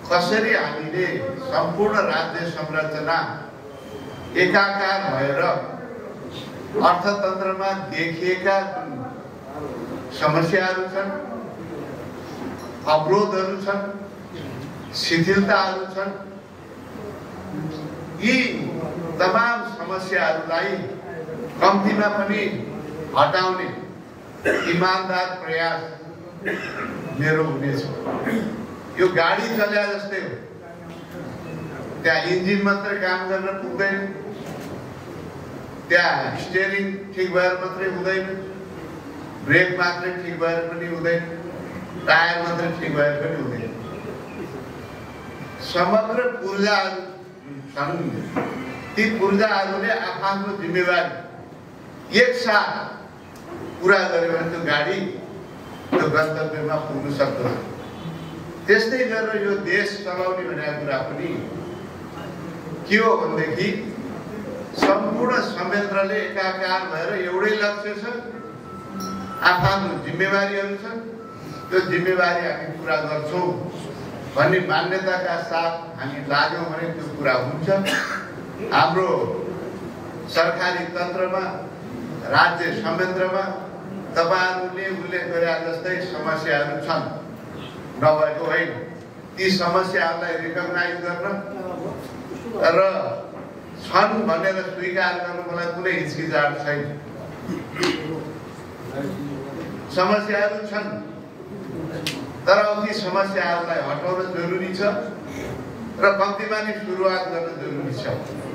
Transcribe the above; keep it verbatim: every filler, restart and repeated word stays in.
कसरी हामीले सम्पूर्ण राज्य संरचना एकाकार भएर अर्थतन्त्रमा देखिएका समस्याहरू छन्, अवरोधहरू छन्, शिथिलताहरू छन्, यी तमाम समस्याहरूलाई कम्तीमा पनि हटाउने इमानदार प्रयास मेरो हुनेछ। यो गाडी चल्या जस्तै हो, त्यहाँ इन्जिन मात्रै काम गर्न पुग्दैन, त्यहाँ स्टियरिङ ठिक भएर मात्रै हुँदैन, ब्रेक मात्रै ठिक भएर पनि हुँदैन, टायर मात्रै ठिक भएर पनि हुँदैन। समग्र पूर्जाहरू छन्, ती पूर्जाहरूले आफ्नो जिम्मेवारी एकसाथ पुरा गर्यो भने त्यो गाडी त्यो गन्तव्यमा पुग्न सक्दैन। त्यस्तै गरेर यो देश चलाउने भनेको कुरा पनि के हो भनेदेखि सम्पूर्ण संयन्त्रले एकाकार भएर एउटै लक्ष्य छ, आफ्नो जिम्मेवारीहरू छन्, त्यो जिम्मेवारी हामी पुरा गर्छौँ भन्ने मान्यताका साथ हामी लाग्यौँ भने त्यो कुरा हुन्छ। हाम्रो सरकारी तन्त्रमा, राज्य संयन्त्रमा तपाईहरुले उल्लेख गरे जस्तै समस्याहरू छन्, नभएको होइन। ती समस्याहरूलाई रिकग्नाइज गर्न र छन् भनेर स्वीकार गर्न मलाई कुनै हिचकिचाहट छैन। समस्याहरू छन्, तर ती समस्याहरूलाई हटाउन जरुरी छ र कम्तीमा नै सुरुवात गर्न जरुरी छ।